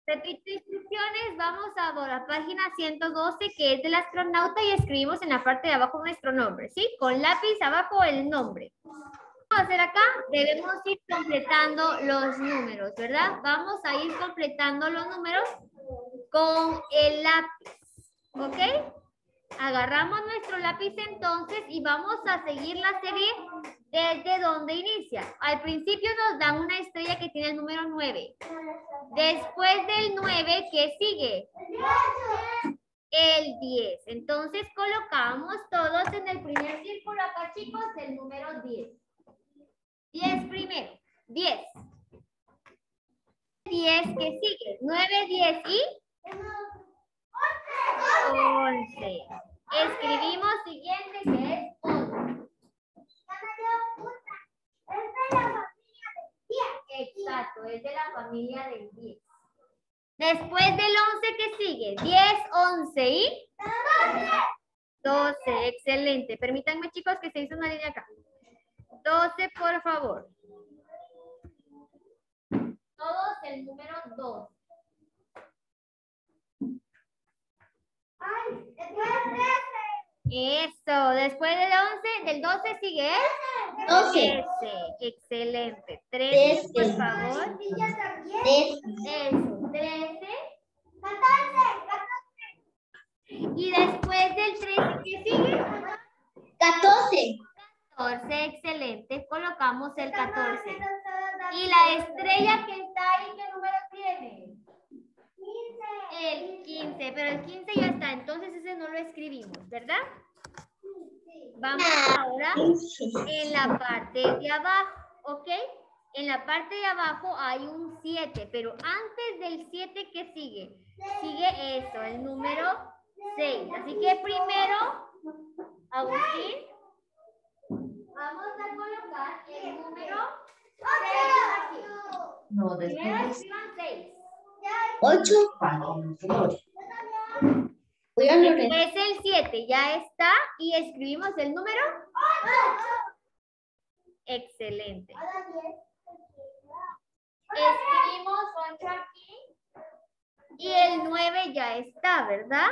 Repito instrucciones, vamos a la página 112 que es del astronauta y escribimos en la parte de abajo nuestro nombre, ¿sí? Con lápiz abajo el nombre. Vamos a hacer acá, debemos ir completando los números, ¿verdad? Vamos a ir completando los números con el lápiz, ¿ok? Agarramos nuestro lápiz entonces y vamos a seguir la serie desde donde inicia. Al principio nos dan una estrella que tiene el número 9. Después del 9, ¿qué sigue? El 10. Entonces colocamos todos en el primer círculo acá, chicos, el número 10. 10 primero. 10. 10, ¿qué sigue? 9, 10 y 11. Escribimos siguiente que es 11. Exacto, es de la familia del 10. Después del 11, ¿qué sigue? 10, 11 y 12. Excelente. Permítanme, chicos, que se hizo una línea acá. 12, por favor. Todos el número 2. Eso. Después del 11, del 12 sigue el 12. 13. Excelente. 13, por favor. 13. Eso. 13. 14. Y después del 13, ¿qué sigue? 14. 14, excelente. Colocamos el 14. Y la estrella que está ahí, ¿qué número tiene? 15. El 15, pero el 15 ya está, entonces ese no lo escribimos, ¿verdad? Vamos ahora en la parte de abajo, ¿ok? En la parte de abajo hay un 7, pero antes del 7, ¿qué sigue? Sigue eso, el número 6. Así que primero, Agustín, vamos a colocar el número 6 aquí. No, Primero después escriban 6. 8. Voy a anotar. Es el 7, ya está. Y escribimos el número 8. Excelente. Escribimos 8 aquí. Y el 9 ya está, ¿verdad?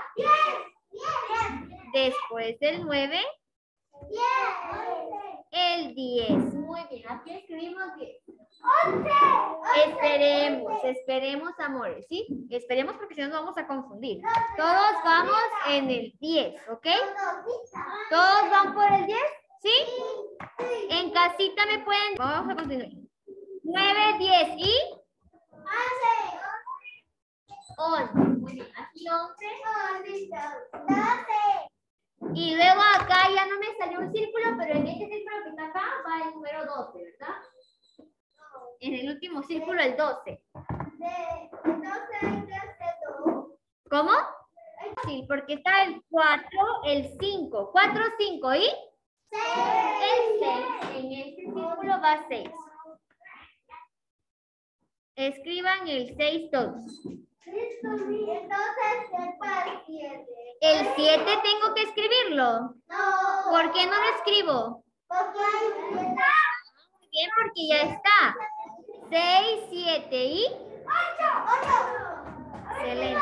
Después del 9, el 10. Muy bien, aquí escribimos 10. Esperemos, amores, ¿sí? Esperemos porque si no nos vamos a confundir. Todos vamos en el 10, ¿ok? ¿Todos van por el 10? ¿Sí? En casita me pueden... Vamos a continuar. 9, 10 y... 11. Muy bien, aquí 11. 12. Y luego acá ya no me salió un círculo, pero en este círculo que está acá va el número 12, ¿verdad? En el último círculo, el 12. ¿Cómo? Sí, porque está el 4, el 5. 4, 5 y... 6. El 6. En este círculo va 6. Escriban el 6 todos. El 7 tengo que escribirlo. No. ¿Por qué no lo escribo? Muy bien, porque ya está. 6, 7 y... 8. Excelente.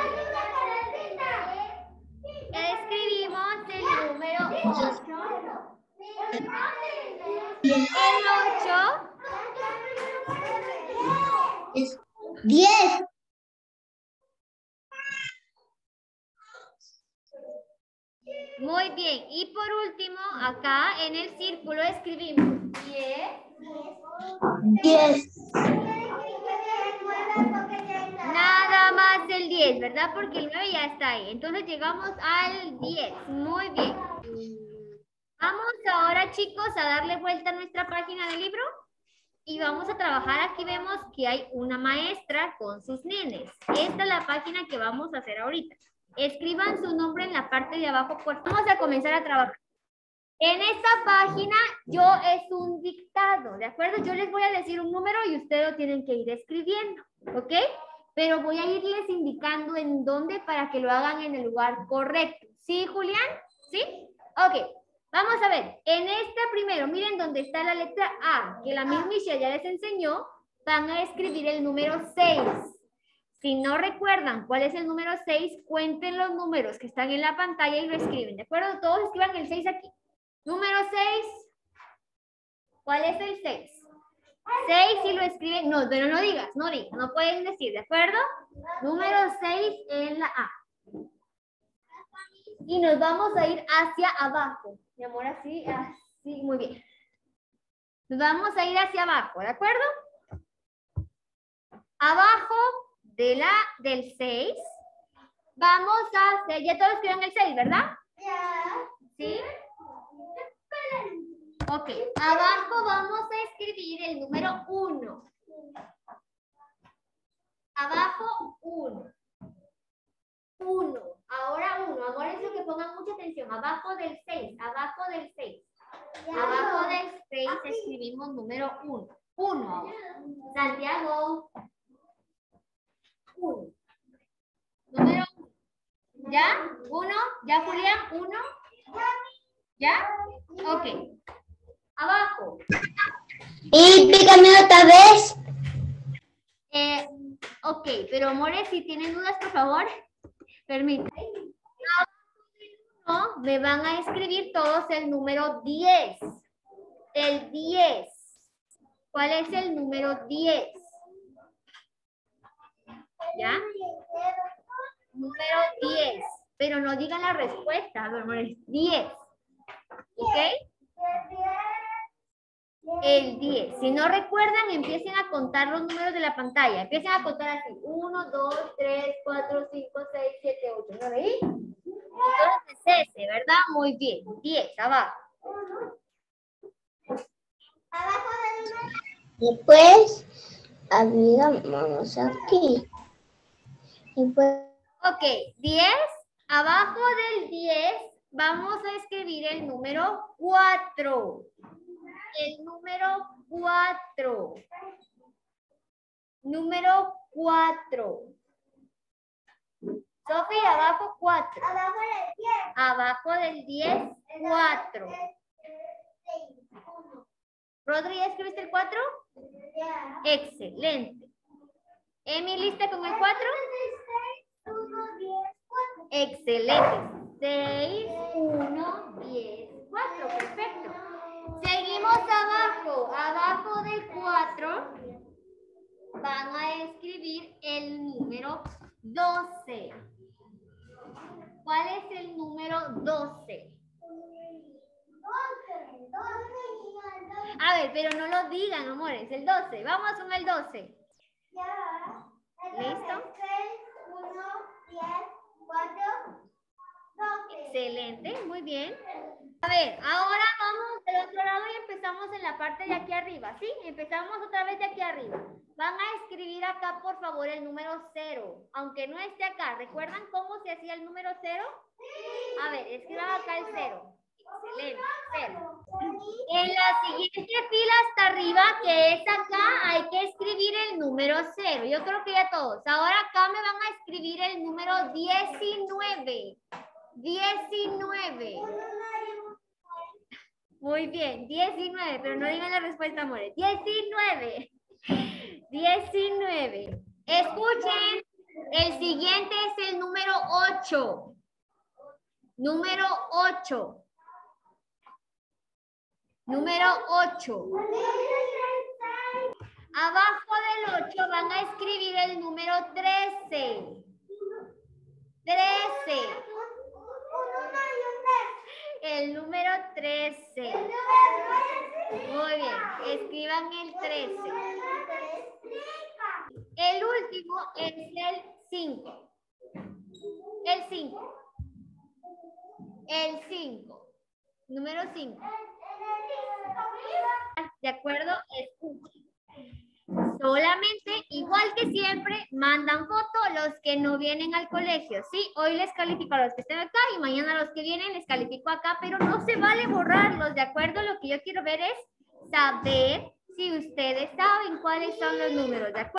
Escribimos el número 8. El 8 Es 10. Muy bien. Y por último, acá en el círculo escribimos 10. 10. Nada más el 10, ¿verdad? Porque el 9 ya está ahí. Entonces llegamos al 10. Muy bien. Vamos ahora, chicos, a darle vuelta a nuestra página del libro. Y vamos a trabajar. Aquí vemos que hay una maestra con sus nenes. Esta es la página que vamos a hacer ahorita. Escriban su nombre en la parte de abajo. Vamos a comenzar a trabajar. En esta página es un dictado, ¿de acuerdo? Yo les voy a decir un número y ustedes lo tienen que ir escribiendo, ¿ok? Pero voy a irles indicando en dónde para que lo hagan en el lugar correcto. ¿Sí, Julián? ¿Sí? Ok. Vamos a ver. En este primero, miren dónde está la letra A, que la misma Michelle ya les enseñó. Van a escribir el número 6. Si no recuerdan cuál es el número 6, cuenten los números que están en la pantalla y lo escriben, ¿de acuerdo? Todos escriban el 6 aquí. Número 6. ¿Cuál es el 6? 6 si lo escriben, no, pero no digas, no pueden decir, ¿de acuerdo? Número 6 en la A. Y nos vamos a ir hacia abajo. Mi amor, así, muy bien. Nos vamos a ir hacia abajo, ¿de acuerdo? Abajo del 6, vamos a hacer, ya todos escriben el 6, ¿verdad? ¿Sí? Ok, abajo vamos a escribir el número 1. Abajo 1. 1. Ahora 1. Ahora es lo que pongan mucha atención. Abajo del 6. Abajo del 6. Abajo del 6 escribimos número 1. 1. Santiago. 1. Número 1. ¿Ya? 1. ¿Ya, Julián? 1. ¿Ya? Ok. Abajo. Y pícame otra vez. Ok, pero amores, si tienen dudas, por favor, permítanme. No, me van a escribir todos el número 10. El 10. ¿Cuál es el número 10? ¿Ya? Número 10. Pero no digan la respuesta, amores. 10. ¿Ok? El 10. Si no recuerdan, empiecen a contar los números de la pantalla. Empiecen a contar así. 1, 2, 3, 4, 5, 6, 7, 8. ¿No veis? Entonces es ese, ¿verdad? Muy bien. 10, abajo. Después, vamos aquí. Ok, 10. Abajo del 10 vamos a escribir el número 4. El número 4. Número 4. Sofía, abajo 4. Abajo del 10, 4. Rodri, ¿escribiste el 4? Excelente. Emi, ¿lista con el 4? Excelente. 6, 1, 10, 4. Perfecto. Seguimos abajo. Abajo del 4 van a escribir el número 12. ¿Cuál es el número 12? A ver, pero no lo digan, amores. El 12. Vamos con el 12. ¿Listo? 1, 10, 4, 12. Excelente, muy bien. A ver, ahora vamos del otro lado y empezamos en la parte de aquí arriba, ¿sí? Empezamos otra vez de aquí arriba. Van a escribir acá, por favor, el número 0. Aunque no esté acá. ¿Recuerdan cómo se hacía el número 0? A ver, escriban acá el 0. Excelente, 0. En la siguiente fila hasta arriba, que es acá, hay que escribir el número 0. Yo creo que ya todos. Ahora acá me van a escribir el número 19. 19. Muy bien, 19, pero no digan la respuesta, amores. 19. 19. Escuchen, el siguiente es el número 8. Número 8. Número 8. Abajo del 8 van a escribir el número 13. 13. El número 13. Muy bien, escriban el 13. El último es el 5. El 5. El 5. Número 5. ¿De acuerdo? Escuchen. Solamente, igual que siempre, mandan foto los que no vienen al colegio, ¿sí? Hoy les califico a los que estén acá y mañana a los que vienen les califico acá, pero no se vale borrarlos, ¿de acuerdo? Lo que yo quiero ver es saber si ustedes saben cuáles son los números, ¿de acuerdo?